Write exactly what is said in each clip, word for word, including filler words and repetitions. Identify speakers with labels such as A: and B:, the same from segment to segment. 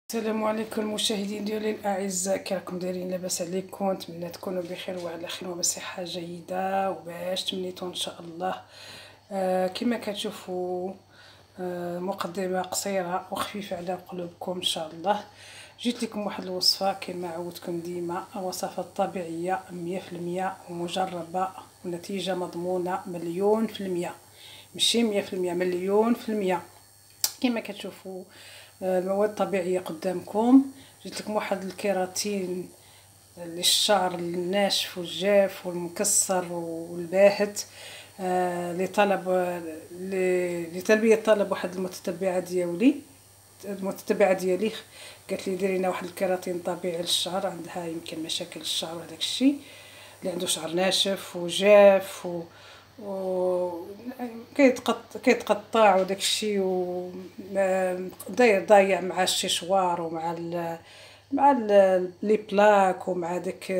A: السلام عليكم المشاهدين ديالي الاعزاء، كي راكم دايرين؟ لاباس عليكم؟ نتمنى تكونوا بخير وعلى خير وبصحه جيده وباش تمنيتوا ان شاء الله. آه كما كتشوفوا آه مقدمه قصيره وخفيفه على قلوبكم ان شاء الله. جيت لكم واحد الوصفه كما عودتكم ديما، وصفه طبيعيه مية في المية ومجربه ونتيجه مضمونه مليون في المية، ماشي مية في المية، مليون في المية. كما كتشوفوا المواد طبيعيه قدامكم. جبت لكم واحد الكيراتين للشعر الناشف والجاف والمكسر والباهت، آه لطلب لتلبيه طلب واحد المتتبعه ديالي المتتبعه ديالي قالت لي ديري لنا واحد الكيراتين طبيعي للشعر، عندها يمكن مشاكل الشعر وهذاك الشيء، اللي عنده شعر ناشف وجاف و و كيتقطع كيتقطع وداك الشيء، و داير ضايع مع الشيشوار ومع ال مع ال لي بلاك ومع داك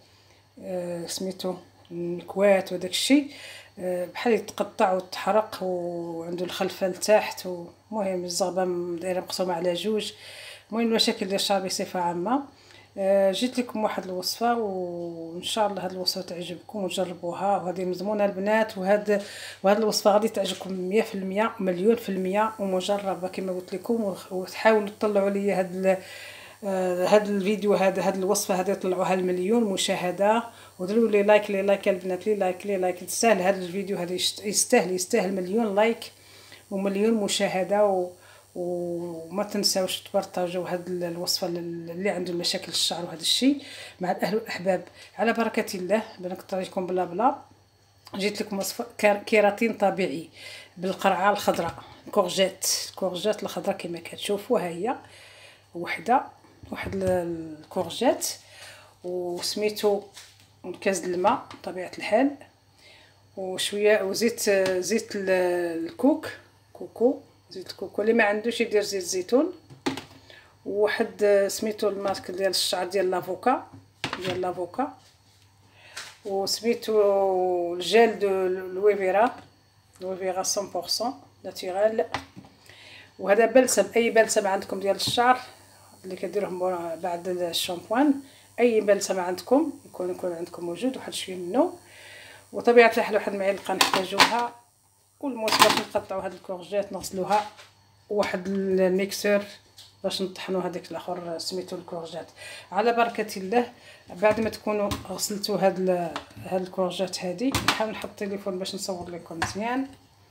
A: سميتو المكوات وداك الشيء، بحال يتقطع وتحرق وعنده الخلفه لتحت. ومهم الزغبه دايره مقسومه على جوج. المهم المشاكل ديال الشعر بصفه عامه. جيت لكم واحد الوصفه وان شاء الله هذه الوصفه تعجبكم وجربوها، وهذه مضمونه البنات، وهذا وهذه الوصفه غادي تعجبكم مية في المية مليون في المية ومجربه كما قلت لكم. وتحاولوا تطلعوا لي هذا هذا الفيديو هذا هذه الوصفه هذه طلعوها المليون مشاهده، وديروا لي لايك لي لايك البنات، لي لايك لي لايك تستاهل هذا الفيديو، هذا يستاهل يستاهل مليون لايك ومليون مشاهده. و وما تنساوش تبارطاجوا هذه الوصفه اللي عنده مشاكل الشعر وهذا الشيء مع الاهل والاحباب. على بركه الله بنقطع لكم بلا بلا. جيت لكم وصفه كيراتين طبيعي بالقرعه الخضراء، كورجيت كورجيت الخضراء كما كتشوفوا. ها هي وحده واحد الكورجيت وسميتو كاس الماء طبيعه الحال، وشويه وزيت زيت الكوك كوكو زيت الكوكو. اللي ما عندوش يدير زيت الزيتون، وواحد سميتو الماسك ديال الشعر ديال لافوكا ديال لافوكا، وسميتو الجيل دو لويفيرا لويفيرا مية بالمية ناتوريل. وهذا بلسم، اي بلسم عندكم ديال الشعر اللي كديروه بعد الشامبوان، اي بلسم عندكم يكون يكون عندكم موجود، واحد شويه منه. وطبيعه الحال واحد المعلقه نحتاجوها. والموت باش نقطعوا هاد الكورجيت نغسلوها، وواحد الميكسور باش نطحنوا هذاك الاخر سميتو الكورجيت. على بركه الله بعد ما تكونوا غسلتوا هاد هاد الكورجيت هادي، نحاول نحط التليفون باش نصور لكم مزيان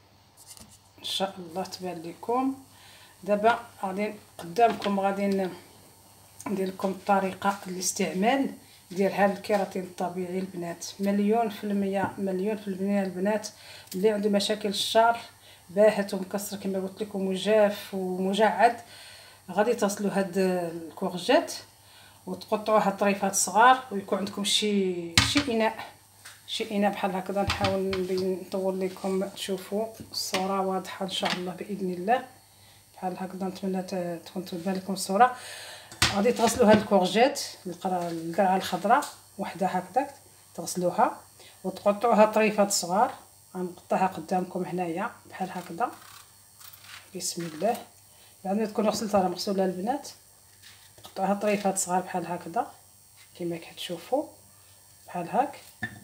A: ان شاء الله تبان لكم. دابا غادي قدامكم غادي ندير لكم طريقه الاستعمال ديال هذا الكيراتين الطبيعي البنات، مليون في المية مليون في المية البنات. اللي عنده مشاكل الشعر باهت ومكسر كما قلت لكم وجاف ومجعد، غادي تصلوا هاد الكورجيت وتقطعوها طريفات صغار، ويكون عندكم شي شي اناء شي اناء بحال هكذا. نحاول نبين نطور لكم تشوفوا الصوره واضحه ان شاء الله باذن الله. بحال هكذا نتمنى تكون تبان لكم الصوره. غادي تغسلوا هاد الكورجيت القرعه الخضراء وحده هكذا، تغسلوها وتقطعوها طريفات صغار. غنقطعها قدامكم هنايا بحال هكذا بسم الله. بعد ما تكونوا غسلتوها راه مغسوله البنات، تقطعوها طريفات صغار بحال هكذا كما كتشوفوا بحال هاك.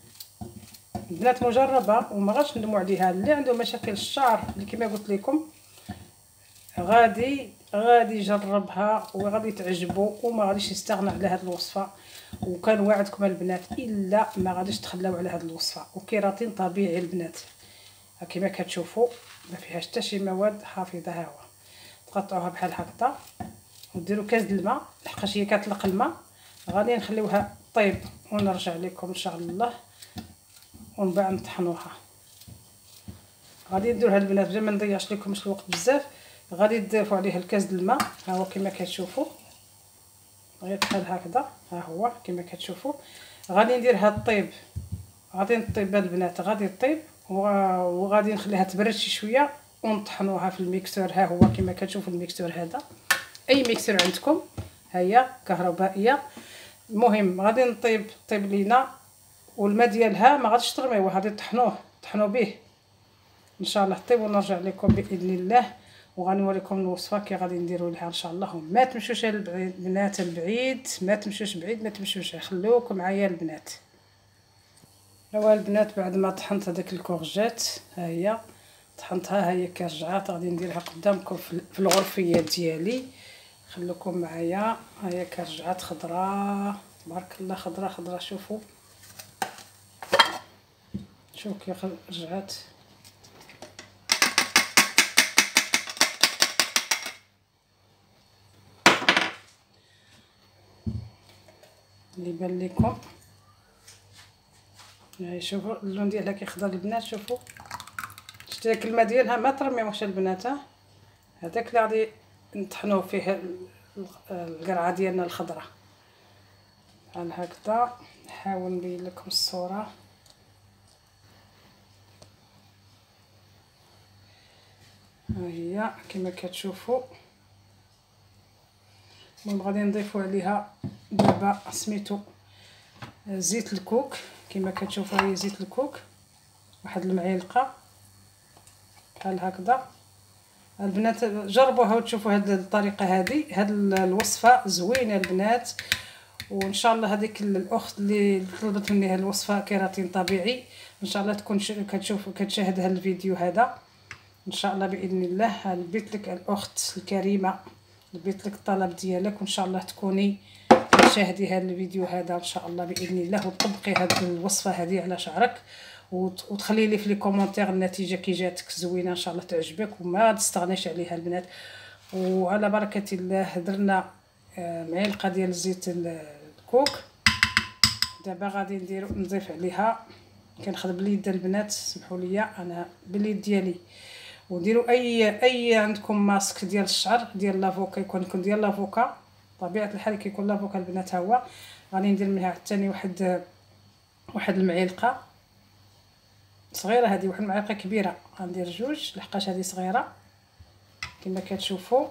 A: البنات مجربه وما غاديش ندموا عليها. اللي عنده مشاكل الشعر اللي كما قلت لكم غادي غادي يجربها وغادي تعجبو وما غاديش يستغنى على هذه الوصفه. وكنوعدكم البنات الا ما غاديش تخلاو على هذه الوصفه. وكيراتين طبيعي البنات كما كتشوفوا ما فيهاش حتى شي مواد حافظه. ها هو تقطعوها بحال هكذا وديروا كاس د الماء، لحقاش هي كتلق الماء. غادي نخليوها طيب ونرجع لكم ان شاء الله، ومن بعد نطحنوها. غادي نديروها البنات بلا ما نضيعش لكمش الوقت بزاف. غادي تضيفوا عليها الكاس د الماء، ها هو كما كتشوفوا غير بحال هكذا. ها هو كما كتشوفوا غادي نديرها طيب، غادي نطيب البنات، غادي طيب وغادي نخليها تبرد شي شويه ونطحنوها في الميكسور. ها هو كما كتشوفوا الميكسور هذا، اي ميكسور عندكم، ها هي كهربائيه. المهم غادي نطيب طيب لينا، والماء ديالها ما غاديش ترميوه، غادي طحنوه طحنوا به ان شاء الله طيب ونرجع لكم باذن الله. وغنوريكم الوصفه كي غادي نديروا لها ان شاء الله. ما تمشوش البنات البعيد، ما تمشوش بعيد، ما تمشوش، خلوكم معايا البنات. ايوا البنات بعد ما طحنت هذاك الكورجات، ها هي طحنتها، ها هي كرجعات غادي نديرها قدامكم في الغرفيه ديالي. خلوكم معايا. ها هي كرجعات خضراء تبارك الله، خضراء خضراء. شوفوا شوفوا كي رجعات. اللي بان لكم هاي شوفوا اللون ديالها كيخضر البنات. شوفوا شتي داك الماء ديالها ما ترميوش البنات، هذاك اللي غادي نطحنوه فيه القرعه ديالنا الخضراء. بحال هكذا. نحاول نبين لكم الصوره. ها هي كما كتشوفوا. المهم غادي نضيفوا عليها دابا سميتو زيت الكوك. كما كتشوفوا هي زيت الكوك، واحد المعلقه بحال هكذا. البنات جربوها وتشوفوا هذه الطريقه، هذه هذه الوصفه زوينه البنات. وان شاء الله هذيك الاخت اللي طلبت مني هذه الوصفه كيراتين طبيعي، ان شاء الله تكون كتشوف كتشاهد هذا الفيديو هذا ان شاء الله باذن الله. لبيت لك الاخت الكريمه، لبيت لك الطلب ديالك، وان شاء الله تكوني تشاهدي هذا الفيديو هذا ان شاء الله باذن الله، وتطبقي هذه الوصفه هذه على شعرك، وتخلي لي في لي كومونتير النتيجه كي جاتك زوينه ان شاء الله تعجبك وما تستغنيش عليها البنات. وعلى بركه الله درنا معلقه ديال زيت الكوك. دابا غادي نديرو نضيف عليها، كنخدم باليد البنات سمحوا لي انا باليد ديالي. وديروا اي اي عندكم ماسك ديال الشعر ديال لافوكا، يكون يكون ديال لافوكا طبيعه الحال كيكون لافوكا البنات. ها هو غادي ندير منها عاوتاني واحد واحد المعلقه صغيره، هذه واحد المعلقه كبيره غندير جوج لحقاش هذه صغيره كما كتشوفوا.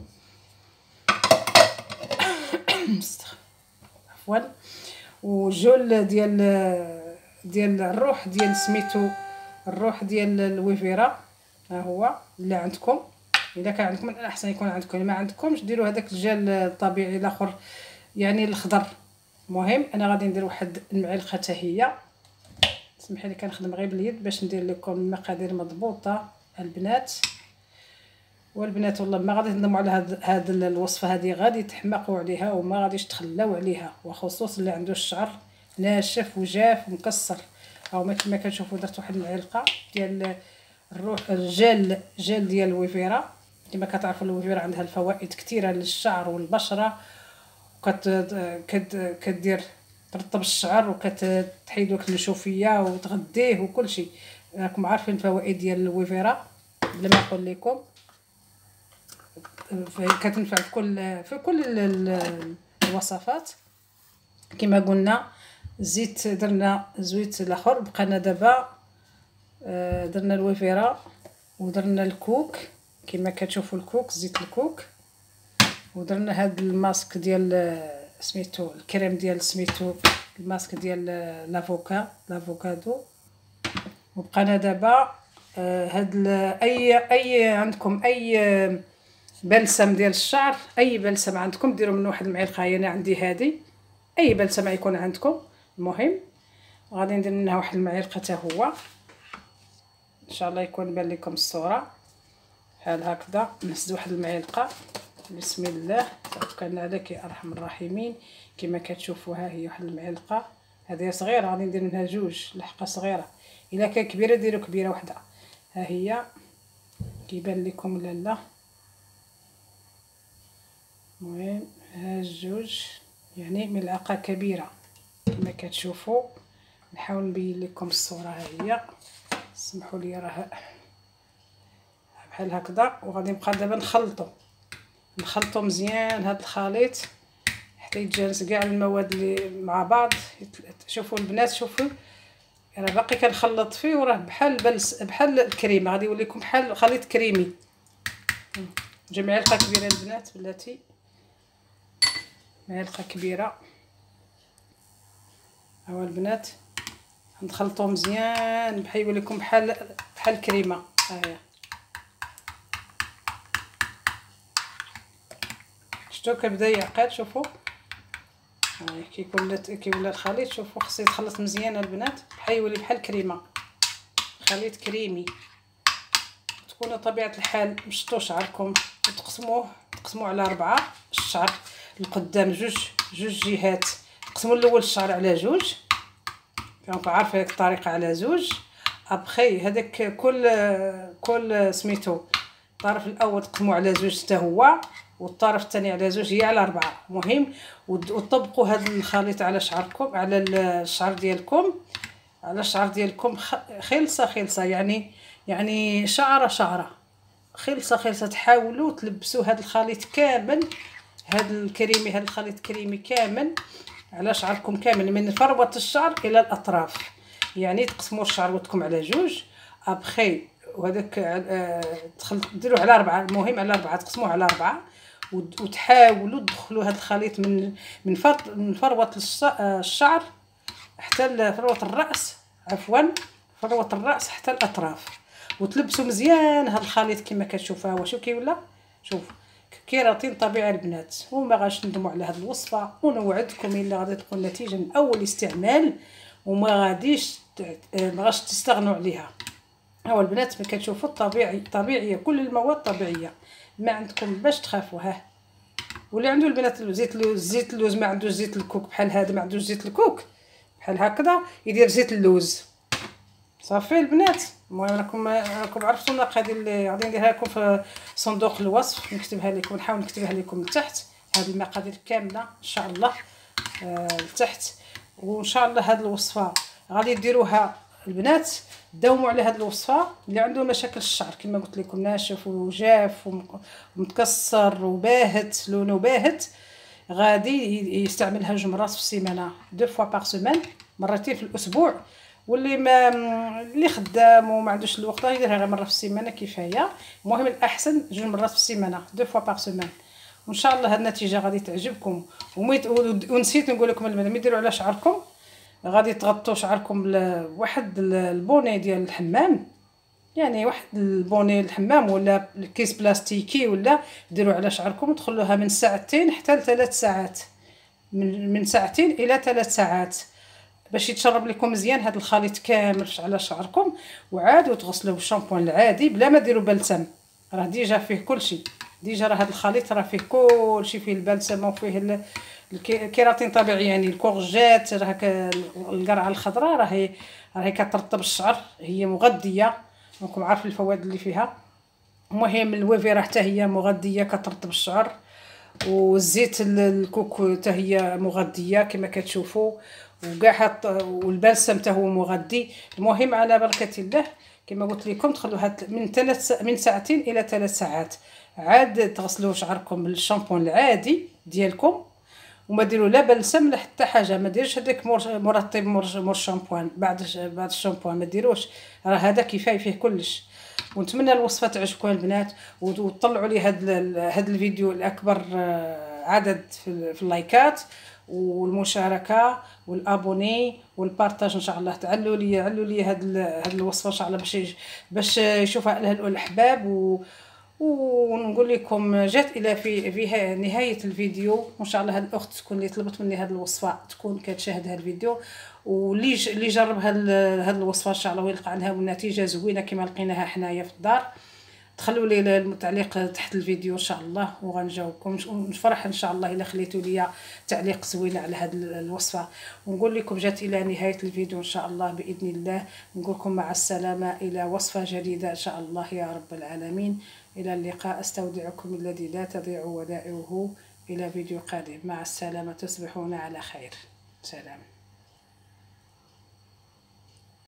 A: عفوا. وجول ديال ديال الروح ديال سميتو الروح ديال الويفيرا، ها هو اللي عندكم. الا كان عندكم الاحسن يكون عندكم، ما عندكمش ديروا هذاك الجل الطبيعي الاخر يعني الخضر. المهم انا غادي ندير واحد المعلقه حتى هي. سمحي لي كنخدم غير باليد باش ندير لكم المقادير مضبوطه البنات. والبنات والله ما غادي تندموا على هاد هاد الوصفه هذه، غادي تحمقوا عليها وما غاديش تخلاو عليها، وخصوصا اللي عنده الشعر ناشف وجاف ومكسر. او ما كما كتشوفوا درت واحد المعلقه ديال الروح الجل جل ديال الويفيرا. كما كتعرفوا الويفيرا عندها الفوائد كثيره للشعر والبشره، وكت كت كدير ترطب الشعر وكتحيد لك النشوفيه وتغذيه وكل شيء. راكم عارفين الفوائد ديال الويفيرا بلا ما نقول لكم. كتنفع في كل في كل الوصفات. كما قلنا زيت درنا زويت الاخر، بقينا دابا درنا الويفيرا ودرنا الكوك كما كتشوفوا الكوك زيت الكوك، ودرنا هاد الماسك ديال سميتو الكريم ديال سميتو الماسك ديال لافوكا لافوكادو. وبقينا دابا هاد اي اي عندكم اي بلسم ديال الشعر، اي بلسم عندكم ديروا منه واحد المعلقه. انا عندي هذه اي بلسم يكون عندكم. المهم غادي ندير منها واحد المعلقه حتى هو ان شاء الله يكون بان لكم الصوره بحال هكذا. نزيد واحد المعلقه. بسم الله توكلنا عليك يا ارحم الراحمين. كما كتشوفوا ها هي واحد المعلقه، هذه صغيره غادي ندير منها جوج لحقه صغيره. الا كان كبيره ديروا كبيره واحده. ها هي كيبان لكم ولا لا؟ المهم ها جوج يعني ملعقه كبيره كما كتشوفوا. نحاول نبين لكم الصوره. ها هي سمحوا لي راه بحال هكذا. وغادي نبقى دابا نخلطو نخلطو مزيان هذا الخليط حتى يتجانس كاع المواد اللي مع بعض. شوفوا البنات شوفوا راه باقي كنخلط فيه وراه بحال بلس بحال الكريمه، غادي يولي لكم بحال خليط كريمي. جا معلقه كبيره البنات بلاتي، معلقه كبيره. هاو البنات نخلطو مزيان بحال يولي لكم بحال بحال الكريمه. ها هي شفتو كيبدا يعقد. شوفوا هاي كيكون كيولي الخليط. شوفوا خصو يتخلط مزيان البنات، بحال يولي بحال كريمه، خليط كريمي. تكونوا طبيعه الحال مشطوا شعركم وتقسموه تقسموه على ربعه. الشعر القدام جوج جوج جهات، قسموا الاول الشعر على جوج، كنبقى عارفه هذيك الطريقه على زوج. ابخي هذاك كل كل سميتو الطرف الاول تقسموا على زوج حتى هو، والطرف الثاني على زوج هي على أربعة. مهم وطبقوا هذا الخليط على شعركم، على الشعر ديالكم، على الشعر ديالكم خلصه خلصه، يعني يعني شعره شعره، خلصه خلصه. تحاولوا تلبسوا هذا الخليط كامل، هذا الكريمي، هذا الخليط كريمي كامل على شعركم كامل، من فروه الشعر الى الاطراف. يعني تقسموا الشعر ودكم على جوج. ابخي وهذاك ديروه على أربعة. المهم على أربعة، تقسموه على أربعة وتحاولوا تدخلوا هذا الخليط من من من فروه الشعر حتى فروه الراس، عفوا فروه الراس حتى الاطراف، وتلبسوا مزيان هذا الخليط كما كتشوفوا. هو شوف كيولى، شوف كيراتين طبيعي البنات. وما غاش ندموا على هذه الوصفه، ونوعدكم الا غادي تكون نتيجه من اول استعمال، وما غاديش ما غاش تستغنوا عليها. هو البنات ما كتشوفوا الطبيعي طبيعيه، كل المواد طبيعيه، ما عندكم باش تخافوا. ها واللي عنده البنات زيت اللوز، زيت اللوز ما عندوش زيت الكوك بحال هذا، ما عندوش زيت الكوك بحال هكذا، يدير زيت اللوز صافي البنات. المهم راكم راكم عرفتوا المقادير اللي غادي نديرها لكم في صندوق الوصف، نكتبها لكم، نحاول نكتبها لكم لتحت هذه المقادير كامله ان شاء الله آه لتحت. وان شاء الله هذه الوصفه غادي ديروها البنات، داوموا على هذه الوصفه. اللي عنده مشاكل الشعر كما قلت لكم ناشف وجاف ومتكسر وباهت، لونه باهت، غادي يستعملها جوج مرات في السيمانه، دو فوا باغ سيمين، مرتين في الاسبوع. واللي ما اللي خدام وما عندوش الوقت يديرها غير مره في السيمانه كفايه. المهم الاحسن جوج مرات في السيمانه، دو فوا باغ سيمين. وان شاء الله هاد النتيجه غادي تعجبكم. ونسيت نقول لكم المهم ديروا على شعركم، غادي تغطوا شعركم بواحد البوني ديال الحمام، يعني واحد البوني الحمام ولا كيس بلاستيكي، ولا ديروا على شعركم وتخلوها من ساعتين حتى لثلاث ساعات، من من ساعتين الى ثلاث ساعات باش يتشرب لكم مزيان هذا الخليط كامل على شعركم. وعاد وتغسلوه بالشامبوان العادي بلا ما ديروا بلسم، راه ديجا فيه كل شيء. ديجا راه هذا الخليط راه فيه كل شيء، فيه البلسم وفيه الكيراتين طبيعي، يعني الكورجات، راه القرعه الخضراء راهي راهي كترطب الشعر، هي مغذيه، راكم عارفين الفوائد اللي فيها. المهم الويفيرا حتى هي مغذيه كترطب الشعر، والزيت الكوكو حتى هي مغذيه كما كتشوفوا، وكاع حط والبلسم حتى هو مغذي. المهم على بركه الله كما قلت لكم تخلوها من ثلاث من ساعتين الى ثلاث ساعات. عاد تغسلوا شعركم بالشامبون العادي ديالكم، وما ديروا لا بلسم لا حتى حاجه، ما ديروش هذاك مرطب مور الشامبوان بعد بعد الشامبوان، ما ديروش، راه هذا كفايه فيه كلش. ونتمنى الوصفه تعجبكم البنات، وتطلعوا لي هذا هذا الفيديو الاكبر عدد في اللايكات والمشاركه والابوني والبارطاج ان شاء الله. تعلوا لي علوا لي هذه هذه الوصفه ان شاء الله باش باش يشوفها الاحباب. و ونقول لكم جات الى في في نهايه الفيديو ان شاء الله هذه الاخت تكون اللي طلبت مني هذه الوصفه تكون كتشاهد هذا الفيديو، واللي اللي جرب هذه الوصفه ان شاء الله ويلقى عنها نتيجه زوينه كما لقيناها حنايا في الدار. تخلوا لي التعليق تحت الفيديو ان شاء الله وغنجاوبكم. ونفرح ان شاء الله الا خليتوا لي تعليق زوين على هذه الوصفه. ونقول لكم جات الى نهايه الفيديو ان شاء الله باذن الله. نقول لكم مع السلامه الى وصفه جديده ان شاء الله يا رب العالمين. الى اللقاء، استودعكم الذي لا تضيع ودائعه. الى فيديو قادم، مع السلامه، تصبحون على خير. سلام.